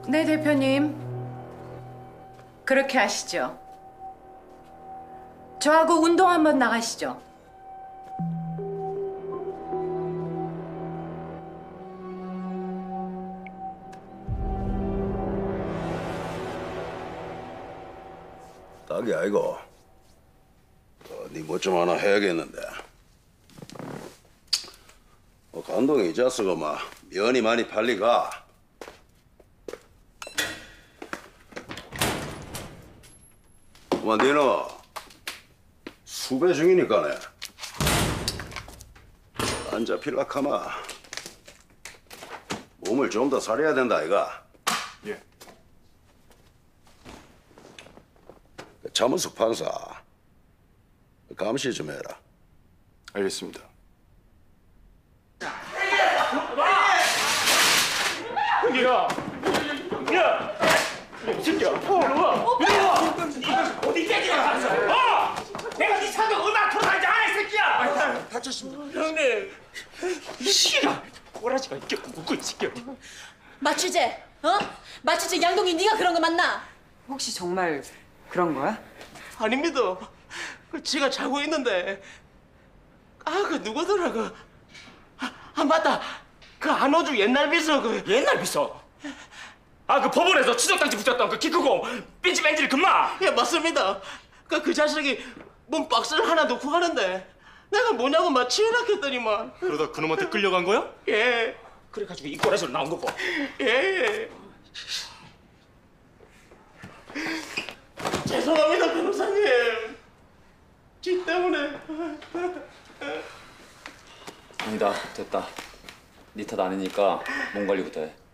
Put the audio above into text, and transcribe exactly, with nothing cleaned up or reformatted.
네, 대표님. 그렇게 하시죠. 저하고 운동 한번 나가시죠. 딱이 아이고. 어, 네 뭐 좀 하나 해야겠는데. 어, 감독이 이 자식아 막 면이 많이 팔리가. 뭐 너는 수배 중이니까네. 안 잡힐라카마. 몸을 좀 더 살려야 된다 아이가. 예. 차문숙 판사 감시 좀 해라. 알겠습니다. 야! 야! 이 새끼야! 일로와! 일로와! 어디 떼기나 갔어? 어! 내가 네 사정 얼마나 돌아다니지 않아, 이 새끼야! 다쳤습니다. 형님! 이 새끼가 꼬라지가 있겠고 묻고 이 새끼야. 마취제, 어? 마취제 양동이 네가 그런 거 맞나? 혹시 정말 그런 거야? 아닙니다. 그 지가 자고 있는데 아, 그 누구더라, 그... 아, 아 맞다! 그 안호주 옛날 비서 그... 옛날 비서? 아, 그 법원에서 추적당지 붙였던 그 키 크고 삐지 뺀질 금마! 예, 맞습니다. 그, 그 자식이 몸 박스를 하나 놓고 가는데 내가 뭐냐고 막 치우락했더니만. 그러다 그놈한테 끌려간 거야? 예. 그래가지고 이 꼬라지로 나온 거고. 예. 죄송합니다, 변호사님. 지 때문에. 아니다, 됐다. 니 탓 아니니까 몸 관리부터 해.